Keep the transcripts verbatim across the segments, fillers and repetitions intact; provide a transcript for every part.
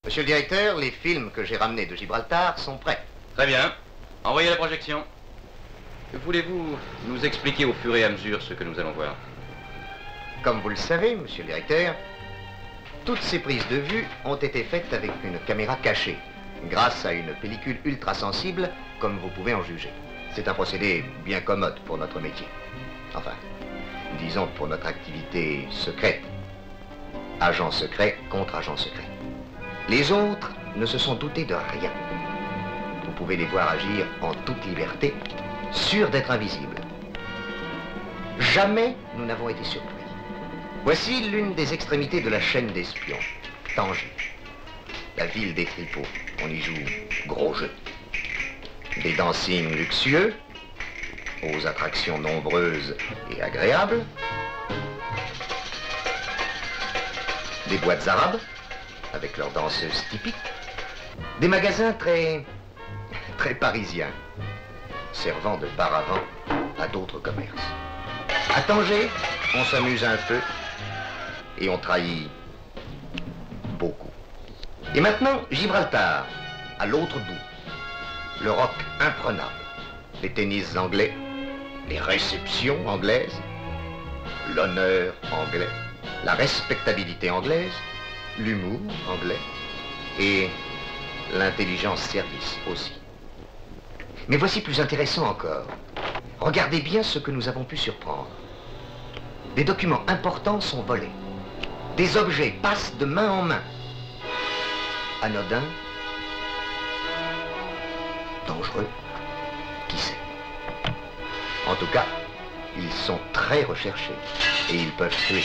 Monsieur le directeur, les films que j'ai ramenés de Gibraltar sont prêts. Très bien. Envoyez la projection. Voulez-vous nous expliquer au fur et à mesure ce que nous allons voir? Comme vous le savez, monsieur le directeur, toutes ces prises de vue ont été faites avec une caméra cachée, grâce à une pellicule ultra sensible, comme vous pouvez en juger. C'est un procédé bien commode pour notre métier. Enfin, disons pour notre activité secrète. Agent secret contre agent secret. Les autres ne se sont doutés de rien. Vous pouvez les voir agir en toute liberté, sûrs d'être invisibles. Jamais nous n'avons été surpris. Voici l'une des extrémités de la chaîne d'espions, Tanger. La ville des tripots. On y joue gros jeu. Des dancings luxueux, aux attractions nombreuses et agréables. Des boîtes arabes, avec leurs danseuses typiques. Des magasins très... très parisiens, servant de paravent à d'autres commerces. À Tanger, on s'amuse un peu et on trahit beaucoup. Et maintenant, Gibraltar, à l'autre bout. Le rock imprenable, les tennis anglais, les réceptions anglaises, l'honneur anglais, la respectabilité anglaise, l'humour anglais et l'intelligence service aussi. Mais voici plus intéressant encore. Regardez bien ce que nous avons pu surprendre. Des documents importants sont volés. Des objets passent de main en main. Anodin, dangereux, qui sait. En tout cas, ils sont très recherchés et ils peuvent tuer.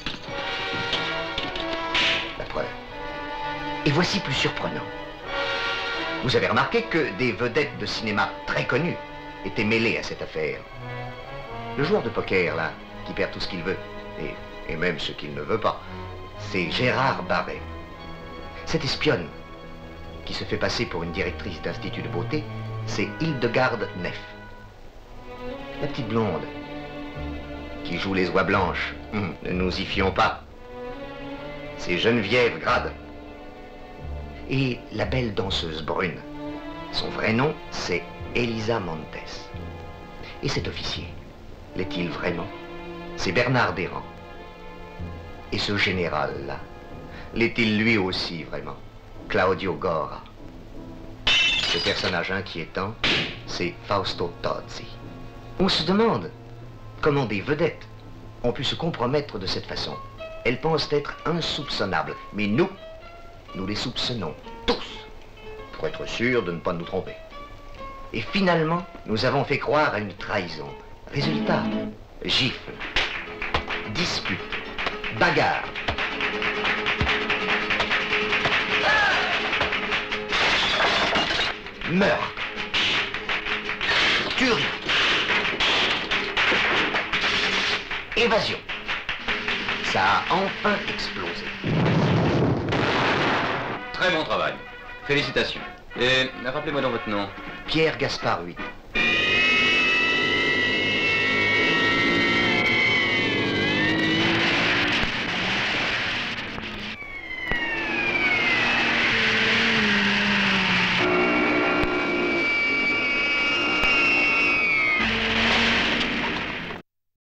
La preuve. Et voici plus surprenant. Vous avez remarqué que des vedettes de cinéma très connues étaient mêlées à cette affaire. Le joueur de poker, là, qui perd tout ce qu'il veut, et, et même ce qu'il ne veut pas, c'est Gérard Barret. Cette espionne, qui se fait passer pour une directrice d'institut de beauté, c'est Hildegarde Neff. La petite blonde, qui joue les oies blanches, hum, ne nous y fions pas. C'est Geneviève Grade. Et la belle danseuse brune, son vrai nom, c'est Elisa Montes. Et cet officier, l'est-il vraiment? C'est Bernard Desrands. Et ce général-là, l'est-il lui aussi vraiment? Claudio Gora. Ce personnage inquiétant, c'est Fausto Tozzi. On se demande comment des vedettes ont pu se compromettre de cette façon. Elles pensent être insoupçonnables, mais nous, nous les soupçonnons tous, pour être sûrs de ne pas nous tromper. Et finalement, nous avons fait croire à une trahison. Résultat, gifle, dispute, bagarre. Meurtre, tuerie, évasion. Ça a enfin explosé. Très bon travail. Félicitations. Et rappelez-moi donc votre nom. Pierre Gaspard huit.